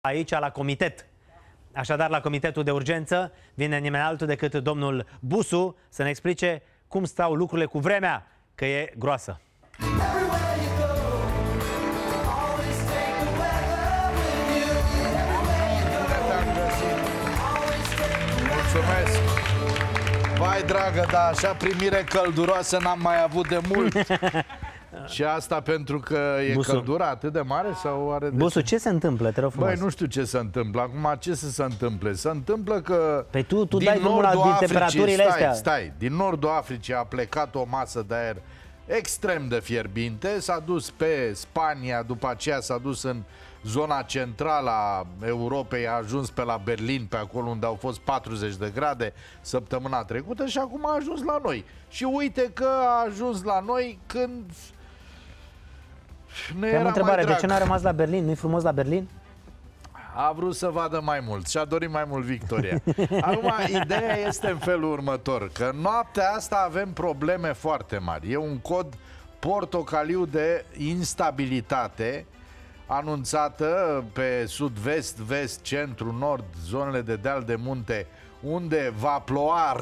aici la comitet. Așadar, la comitetul de urgență vine nimeni altul decât domnul Busu să ne explice cum stau lucrurile cu vremea, că e groasă. Mulțumesc! Vai, dragă, dar așa primire călduroasă n-am mai avut de mult. Și asta pentru că e Busu, căldura atât de mare sau are de Busu, ce se întâmplă? Te rog frumos. Băi, nu știu ce se întâmplă. Acum, ce să se întâmple? Se întâmplă că Păi tu din dai drumul nordul din Africii, temperaturile astea. Stai, din nordul Africii a plecat o masă de aer extrem de fierbinte, s-a dus pe Spania, după aceea s-a dus în zona centrală a Europei, a ajuns pe la Berlin, pe acolo unde au fost 40 de grade săptămâna trecută și acum a ajuns la noi. Și uite că a ajuns la noi când ne era Am o întrebare, mai drag. de ce n-a rămas la Berlin? Nu-i frumos la Berlin? A vrut să vadă mai mult și a dorit mai mult victoria. Acum, ideea este în felul următor, că noaptea asta avem probleme foarte mari. E un cod portocaliu de instabilitate anunțată pe sud-vest, vest, centru, nord, zonele de deal de munte, unde va ploua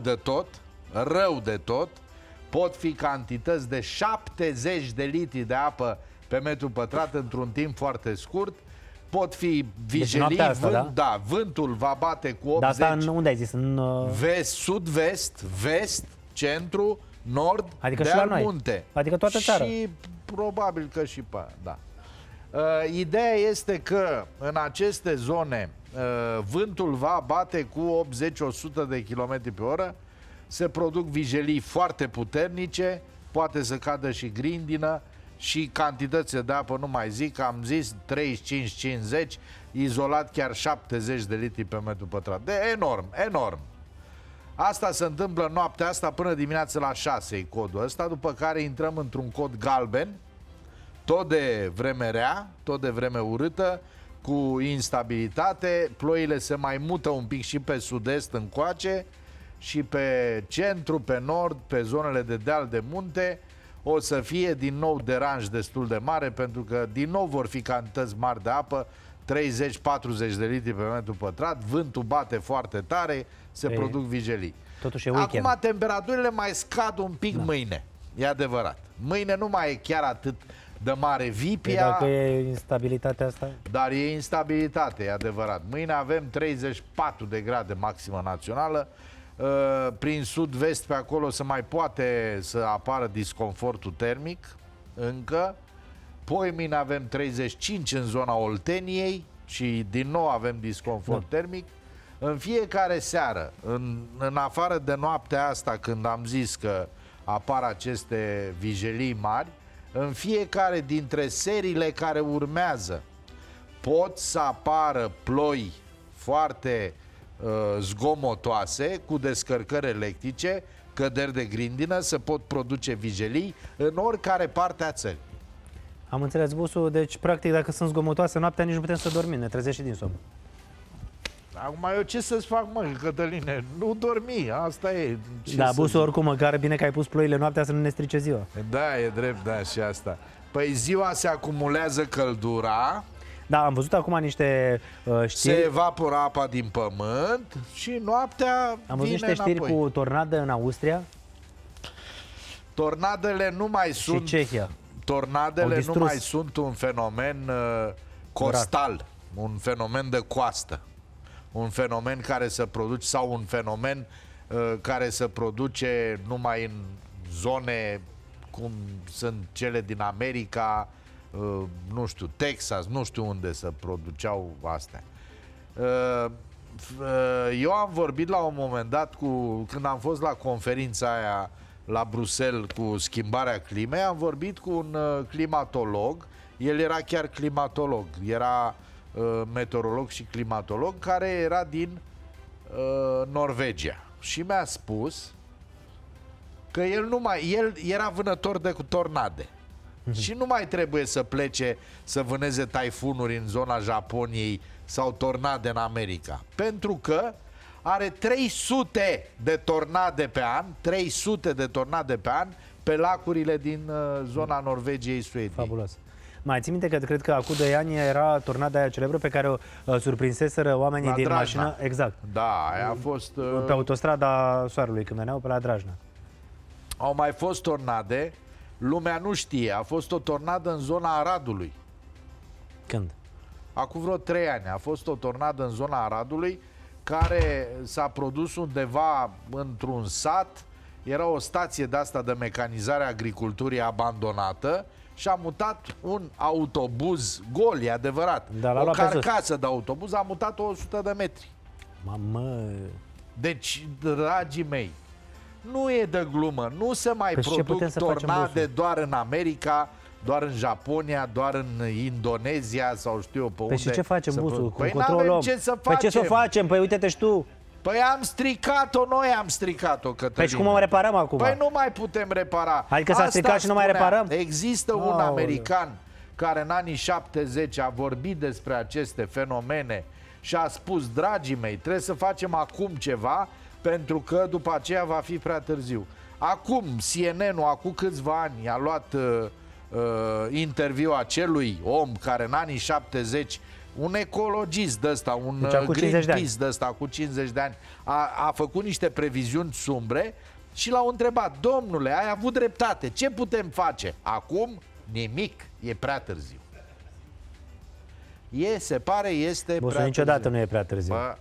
rău de tot. Pot fi cantități de 70 de litri de apă pe metru pătrat într-un timp foarte scurt. Pot fi vijelii, deci asta, da, vântul va bate cu 80. Dar asta unde ai zis? În vest, sud-vest, vest, centru, nord, adică de și la noi. munte. Adică toată țara. Și probabil că și pe, da. Ideea este că în aceste zone vântul va bate cu 80-100 de km pe oră. Se produc vijelii foarte puternice, poate să cadă și grindină și cantitățile de apă, nu mai zic, am zis 35-50, izolat chiar 70 de litri pe metru pătrat. De enorm, enorm. Asta se întâmplă noaptea asta până dimineața la 6, e codul ăsta, după care intrăm într-un cod galben, tot de vreme rea, tot de vreme urâtă, cu instabilitate, ploile se mai mută un pic și pe sud-est încoace, și pe centru, pe nord, pe zonele de deal de munte, o să fie din nou deranj destul de mare, pentru că din nou vor fi cantități mari de apă, 30-40 de litri pe metru pătrat, vântul bate foarte tare, se produc vijelii. Totuși e weekend. Acum temperaturile mai scad un pic mâine, e adevărat. Mâine nu mai e chiar atât de mare vipia. Dacă e instabilitatea asta? Dar e instabilitate, e adevărat. Mâine avem 34 de grade maximă națională. Prin sud-vest pe acolo se mai poate să apară disconfortul termic încă. Poimine avem 35 în zona Olteniei și din nou avem disconfort termic. În fiecare seară, în afară de noaptea asta, când am zis că apar aceste vijelii mari, în fiecare dintre seriile care urmează pot să apară ploi foarte zgomotoase, cu descărcări electrice, căderi de grindină, se pot produce vijelii în oricare parte a țării. Am înțeles, Busu, deci practic dacă sunt zgomotoase noaptea nici nu putem să dormim, ne trezești și din somn. Acum eu ce să-ți fac, mă, Cătăline? Nu dormi, asta e. Da, Busu, oricum, măcar bine că ai pus ploile noaptea să nu ne strice ziua. Da, e drept, da, și asta. Păi ziua se acumulează căldura. Da, am văzut acum niște știri. Se evaporă apa din pământ și noaptea am văzut vine niște știri înapoi. cu tornadă în Austria. Tornadele nu mai și sunt. Cehia. Tornadele nu mai sunt un fenomen costal, un fenomen de coastă, un fenomen care se produce, sau un fenomen care se produce numai în zone cum sunt cele din America, nu știu, Texas, nu știu unde se produceau astea. Eu am vorbit la un moment dat când am fost la conferința aia la Bruxelles cu schimbarea climei, am vorbit cu un climatolog, el era chiar climatolog, era meteorolog și climatolog, care era din Norvegia și mi-a spus că el era vânător de tornade și nu mai trebuie să plece să vâneze taifunuri în zona Japoniei sau tornade în America, pentru că are 300 de tornade pe an, 300 de tornade pe an pe lacurile din zona Norvegiei, Suediei. Fabulos. Mai ții minte că cred că acum 2 ani era tornada aia celebră pe care o surprinseseră oamenii La din Drajna. mașină. Exact. Da, aia a fost... Pe autostrada Soarelui, când veneau pe la Drajna. Au mai fost tornade, lumea nu știe, a fost o tornadă în zona Aradului. Când? Acum vreo 3 ani a fost o tornadă în zona Aradului care s-a produs undeva într-un sat. Era o stație de asta de mecanizare a agriculturii abandonată și a mutat un autobuz gol, e adevărat. Da, l-a o luat pe sus. carcasă de autobuz a mutat-o 100 de metri. Mamă... Deci, dragii mei, nu e de glumă, nu se mai Păi ce produc putem să facem, tornade Busu? doar în America, doar în Japonia, doar în Indonezia sau știu eu pe unde. Păi și ce facem, Busu? Cum Păi control n-avem luăm? ce să Păi ce să facem. facem? Păi uite-te și tu. Păi am stricat-o, noi am stricat-o, Cătălin. Păi și cum o reparăm acum? Păi nu mai putem repara. Adică s-a stricat și nu mai spunea. reparăm? Există un Aoleu. american care în anii 70 a vorbit despre aceste fenomene și a spus, dragii mei, trebuie să facem acum ceva pentru că după aceea va fi prea târziu. Acum CNN-ul, acum câțiva ani, a luat interviu acelui om care în anii 70, un ecologist de ăsta, un Deci acum 50 de ani. Greenpeace de ăsta, cu 50 de ani, a făcut niște previziuni sumbre și l-au întrebat, domnule, ai avut dreptate, ce putem face? Acum nimic, e prea târziu. Se pare, este Busu, prea niciodată târziu. nu e prea târziu. Bă,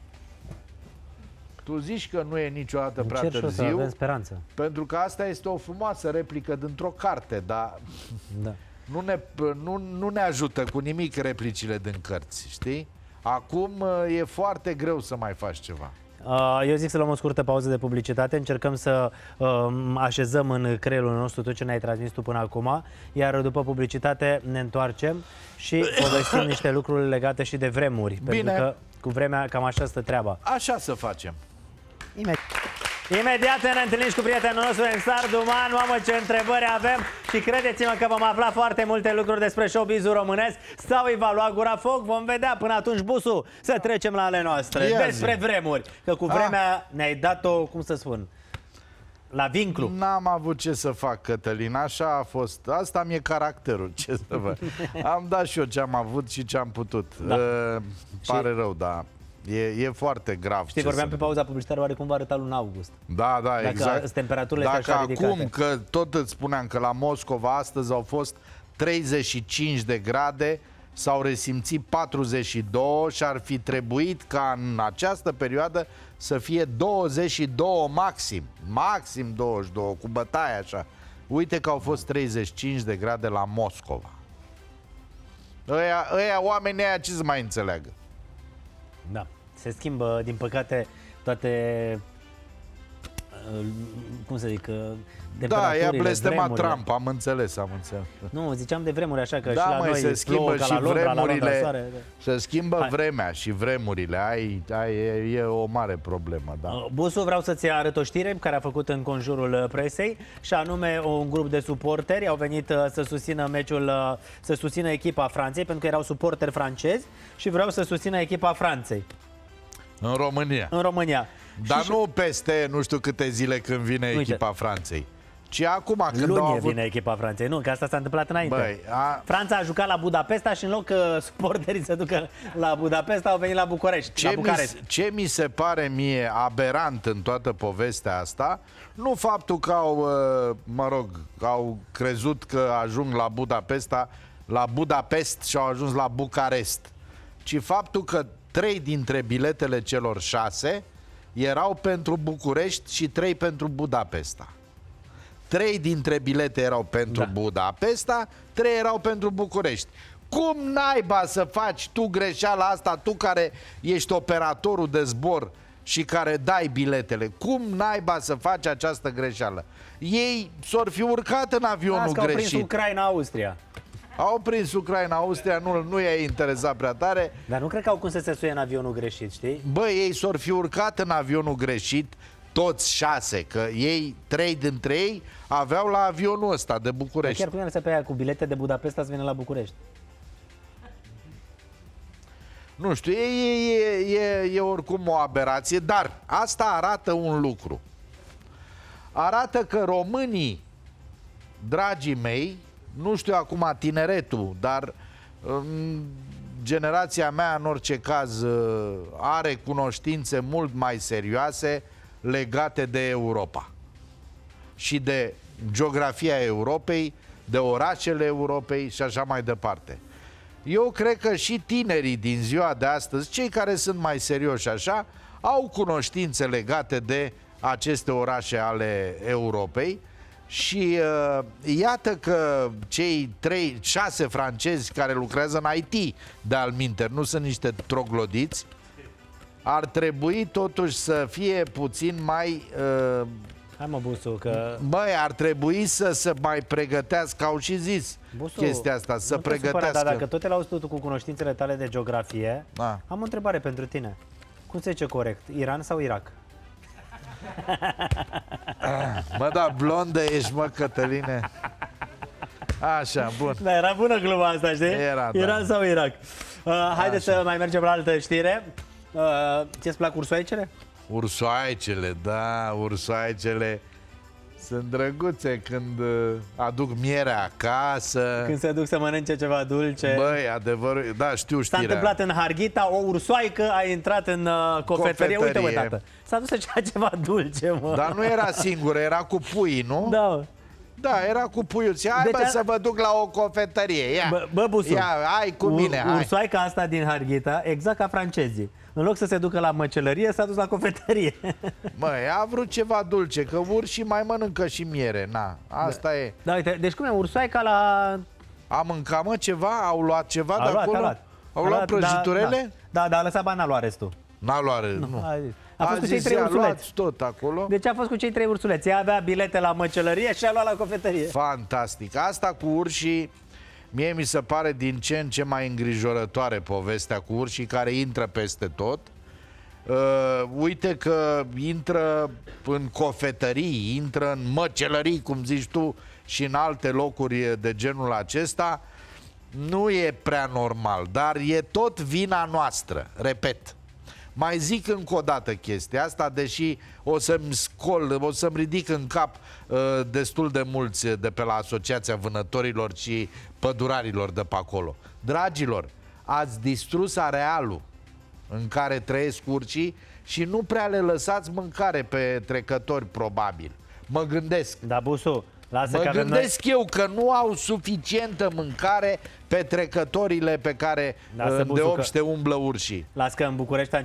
tu zici că nu e niciodată prea Încerc și o să târziu, avem speranță. pentru că asta este o frumoasă replică dintr-o carte, dar Da. nu ne ajută cu nimic replicile din cărți, știi? Acum e foarte greu să mai faci ceva. Eu zic să luăm o scurtă pauză de publicitate. Încercăm să așezăm în creierul nostru tot ce ne-ai transmis tu până acum. Iar după publicitate ne întoarcem și povestim niște lucruri legate și de vremuri. Bine. Pentru că cu vremea cam așa stă treaba. Așa să facem. Imediat ne întâlnim și cu prietenul nostru Ensar Duman. Mamă, ce întrebări avem și credeți-mă că vom afla foarte multe lucruri despre showbiz-ul românesc sau îi va lua gura foc, vom vedea. Până atunci, Busu, să trecem la ale noastre. Ia Despre zi. vremuri, că cu vremea ne-ai dat-o, cum să spun, la vinclu. N-am avut ce să fac, Cătălin, așa a fost. Asta mi-e caracterul, ce să vă. Am dat și eu ce am avut și ce am putut. Da. Pare rău, dar e foarte grav. Știi, ce vorbeam să... pe pauza publicitară, oare cum va arăta luna august? Da, Dacă exact. temperaturile Dacă sunt așa ridicate. acum, că tot îți spuneam că la Moscova astăzi au fost 35 de grade, s-au resimțit 42 și ar fi trebuit ca în această perioadă să fie 22 maxim. Maxim 22, cu bătaie așa. Uite că au fost 35 de grade la Moscova. Ăia oamenii aia ce să mai înțeleagă? Da. Se schimbă, din păcate, toate, cum să zic, Da, temperaturile, i-a blestemat vremurile. Trump, am înțeles. Nu, ziceam de vremuri așa, că Da, și la măi, noi se plouă schimbă ca și la Londra, la Londra vremurile, soare. se schimbă Hai. vremea și vremurile, e o mare problemă, da. Busu, vreau să-ți arăt o știre care a făcut în conjurul presei și anume un grup de suporteri au venit să susțină meciul, să susțină echipa Franței, pentru că erau suporteri francezi și vreau să susțină echipa Franței În România. în România. Dar Și- nu peste nu știu câte zile când vine Uite. echipa Franței, ci acum când au Luni avut... vine echipa Franței, nu, că asta s-a întâmplat înainte. Băi, Franța a jucat la Budapesta și în loc că suporterii se ducă la Budapesta, au venit la București, la Bucarest. Ce mi se pare mie aberant în toată povestea asta, nu faptul că au crezut că ajung la Budapest și au ajuns la Bucarest, ci faptul că 3 dintre biletele celor 6 erau pentru București și 3 pentru Budapesta. 3 dintre bilete erau pentru Budapesta, 3 erau pentru București. Cum naiba să faci tu greșeala asta, tu care ești operatorul de zbor și care dai biletele? Cum naiba să faci această greșeală? Ei s-or fi urcat în avionul Las că au prins greșit. Ucraina-Austria. Au prins Ucraina-Austria, nu i-a interesat prea tare. Dar nu cred că au cum să se suie în avionul greșit, știi? Bă, ei s-or fi urcat în avionul greșit, toți 6, că ei, 3 dintre ei aveau la avionul ăsta de București. Chiar cum e să pe aia cu bilete de Budapesta să vină la București? Nu știu, e oricum o aberație, dar asta arată un lucru. Arată că românii, dragii mei, nu știu acum tineretul, dar generația mea în orice caz are cunoștințe mult mai serioase legate de Europa și de geografia Europei, de orașele Europei și așa mai departe. Eu cred că și tinerii din ziua de astăzi, cei care sunt mai serioși așa, au cunoștințe legate de aceste orașe ale Europei și iată că cei 6 francezi care lucrează în IT de alminter, nu sunt niște troglodiți, ar trebui totuși să fie puțin mai... Hai mă, Busu, că... Băi, ar trebui să se mai pregătească, au și zis Busu, chestia asta, să pregătească. Dar dacă tot te lauzi tu cu cunoștințele tale de geografie, am o întrebare pentru tine. Cum se zice corect? Iran sau Irak? Mă, da, blondă ești, mă, Cătăline. Așa, bun. Da, era bună gluma asta, știi? Era, da. Iran sau Irak? Haideți să mai mergem la altă știre. Ți-ți plac ursoaicele? Ursoaicele, da, ursoaicele sunt drăguțe când aduc mierea acasă. Când se duc să mănânce ceva dulce. Băi, adevărul, da, știu știrea. S-a întâmplat în Harghita, o ursoaică a intrat în cofetărie. Uite, mă, tată, s-a dus să ceea ceva dulce, mă. Dar nu era singură, era cu puii, nu? Da. Da, era cu puiul. Hai, deci, să vă duc la o cofetărie. Ia, bă, Busu, ia, hai cu mine, hai. Ursoaica asta din Harghita, exact ca francezii. În loc să se ducă la măcelărie, s-a dus la cofetărie. Măi, a vrut ceva dulce, că urșii mai mănâncă și miere. Na, asta e. Da, uite, deci cum e ursoaica la... A mâncat, mă, ceva? Au luat ceva de acolo? Au luat da, prăjiturele? Da, dar a lăsat bani, n-a luat restul. N-a luat, nu. A fost cu cei 3 ursuleți. Tot acolo. Deci a fost cu cei 3 ursuleți. Ea avea bilete la măcelărie și a luat la cofetărie. Fantastic. Asta cu urșii, mie mi se pare din ce în ce mai îngrijorătoare povestea cu urșii care intră peste tot. Uite că intră în cofetării, intră în măcelării, cum zici tu, și în alte locuri de genul acesta. Nu e prea normal, dar e tot vina noastră, repet. Mai zic încă o dată chestia asta, deși o să-mi ridic în cap destul de mulți de pe la Asociația Vânătorilor și Pădurarilor de pe acolo. Dragilor, ați distrus arealul în care trăiesc urcii și nu prea le lăsați mâncare pe trecători, probabil. Mă gândesc. Da, Busu, lasă mă că gândesc eu că nu au suficientă mâncare pe trecătorile pe care de obște umblă urșii. Las că în București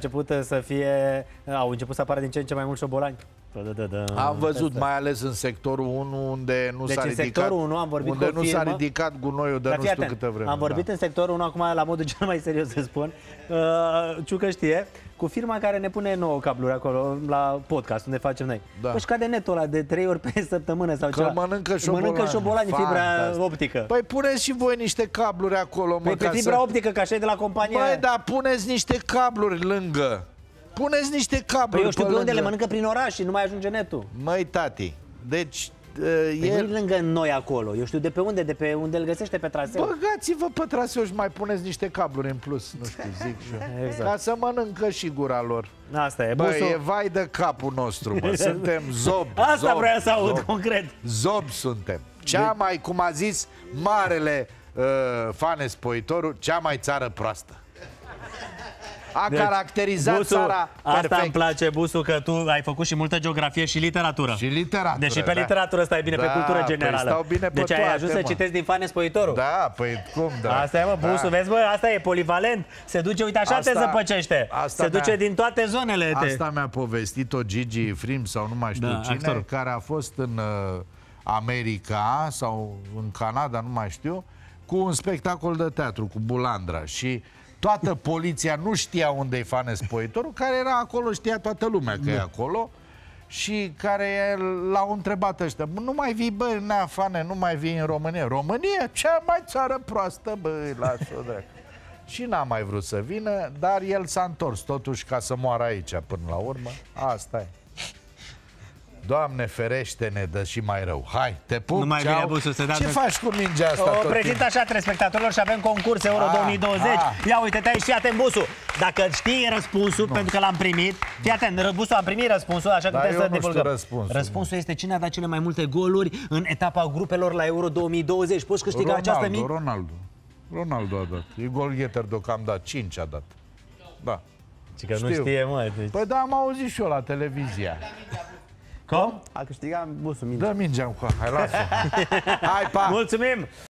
au început să apară din ce în ce mai mulți șobolani. Am văzut, mai ales în sectorul 1, unde nu s-a ridicat, sectorul 1 am vorbit unde nu s-a ridicat gunoiul de nu știu câtă vreme. Am vorbit în sectorul 1, acum la modul cel mai serios să spun. Ciucă știe, cu firma care ne pune nouă cabluri acolo la podcast, unde facem noi. Da. Păi cade netul ăla de 3 ori pe săptămână sau ceva. Mănâncă șobolani fibra optică. Păi puneți și voi niște cabluri acolo, mă, pe fibra optică, ca așa e de la companie. Băi, dar puneți niște cabluri lângă. Puneți niște cabluri. Păi eu știu pe unde le mănâncă prin oraș și nu mai ajunge netul. Măi, tati, deci... nu lângă noi acolo. Eu știu de pe unde îl găsește pe traseu. Băgați-vă pe traseu și mai puneți niște cabluri în plus. Nu știu, zic și eu. Exact. Ca să mănâncă și gura lor. Asta e. Băi, e vai de capul nostru, mă. Suntem zob. Asta vreau să aud concret. Zob suntem. Cea mai, cum a zis marele Fane Spoitorul, cea mai țară proastă. A caracterizat Busu, țara perfect. Asta îmi place, Busu, că tu ai făcut și multă geografie și literatură. Și literatură. Deși pe literatură stai bine, pe cultură generală. Păi stau bine pe deci ai toate, ajuns să citești din Fane Spoitorul. Da, păi cum, da. Asta e, mă, Busu, vezi, bă, asta e polivalent. Se duce, uite, așa te zăpăcește. Se duce din toate zonele. Asta mi-a povestit-o Gigi Frim sau nu mai știu cine, actorul, care a fost în America sau în Canada, nu mai știu, cu un spectacol de teatru, cu Bulandra. Și toată poliția nu știa unde e Fane Spoitorul, care era acolo, știa toată lumea că e acolo, și care l-au întrebat ăștia: nu mai vii, bă, nea, Fane, nu mai vii în România? România? Cea mai țară proastă, bă, lasă-o dracu. Și n-a mai vrut să vină, dar el s-a întors totuși ca să moară aici până la urmă. Asta e. Doamne ferește, ne dă și mai rău. Hai, te pup, Nu mai ceau. vine busul să Ce faci cu mingea asta O tot prezint așa telespectatorilor și avem concurs Euro 2020. Ia uite-te aici, fii atent, busul. Dacă știi răspunsul, pentru că l-am primit, fii atent, busul, am primit răspunsul, așa că Dar trebuie eu să nu știu divulgăm. răspunsul. Răspunsul este cine a dat cele mai multe goluri în etapa grupelor la Euro 2020. Poți câștiga această mică. Ronaldo a dat. E golgheter deocamdată, 5 a dat. Da. Că nu Știu. știe, mă. Deci... Păi da, am auzit și eu la televizia. Cum? A câștigat busul Dă mingea cu hai, lasă. Hai, pa! Mulțumim!